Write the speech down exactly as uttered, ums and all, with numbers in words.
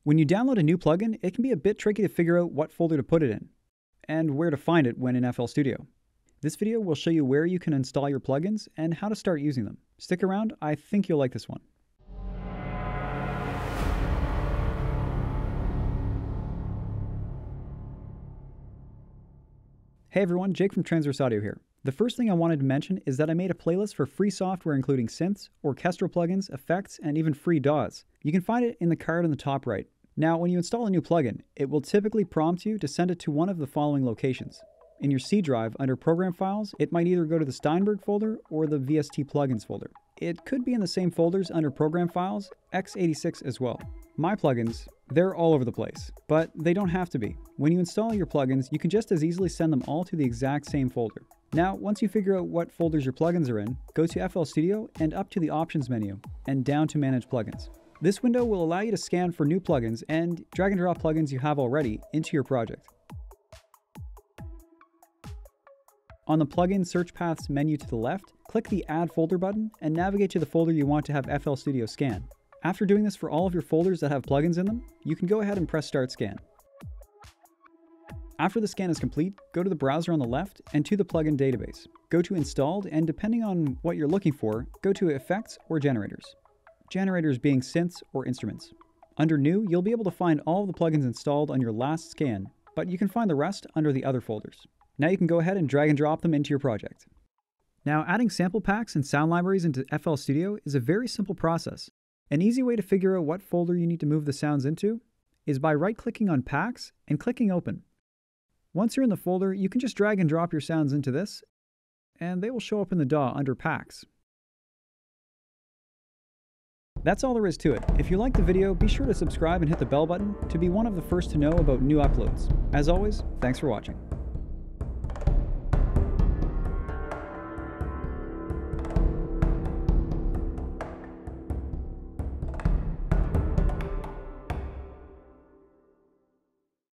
When you download a new plugin, it can be a bit tricky to figure out what folder to put it in, and where to find it when in F L Studio. This video will show you where you can install your plugins and how to start using them. Stick around, I think you'll like this one. Hey everyone, Jake from Transverse Audio here. The first thing I wanted to mention is that I made a playlist for free software including synths, orchestral plugins, effects, and even free D A Ws. You can find it in the card on the top right. Now, when you install a new plugin, it will typically prompt you to send it to one of the following locations. In your C drive, under Program Files, it might either go to the Steinberg folder or the V S T Plugins folder. It could be in the same folders under Program Files, x eighty-six as well. My plugins, they're all over the place, but they don't have to be. When you install your plugins, you can just as easily send them all to the exact same folder. Now, once you figure out what folders your plugins are in, go to F L Studio and up to the Options menu, and down to Manage Plugins. This window will allow you to scan for new plugins and drag and drop plugins you have already into your project. On the Plugin Search Paths menu to the left, click the Add Folder button and navigate to the folder you want to have F L Studio scan. After doing this for all of your folders that have plugins in them, you can go ahead and press Start Scan. After the scan is complete, go to the browser on the left and to the plugin database. Go to Installed, and depending on what you're looking for, go to Effects or Generators. Generators being synths or instruments. Under New, you'll be able to find all of the plugins installed on your last scan, but you can find the rest under the other folders. Now you can go ahead and drag and drop them into your project. Now, adding sample packs and sound libraries into F L Studio is a very simple process. An easy way to figure out what folder you need to move the sounds into is by right-clicking on Packs and clicking Open. Once you're in the folder, you can just drag and drop your sounds into this, and they will show up in the D A W under Packs. That's all there is to it. If you liked the video, be sure to subscribe and hit the bell button to be one of the first to know about new uploads. As always, thanks for watching.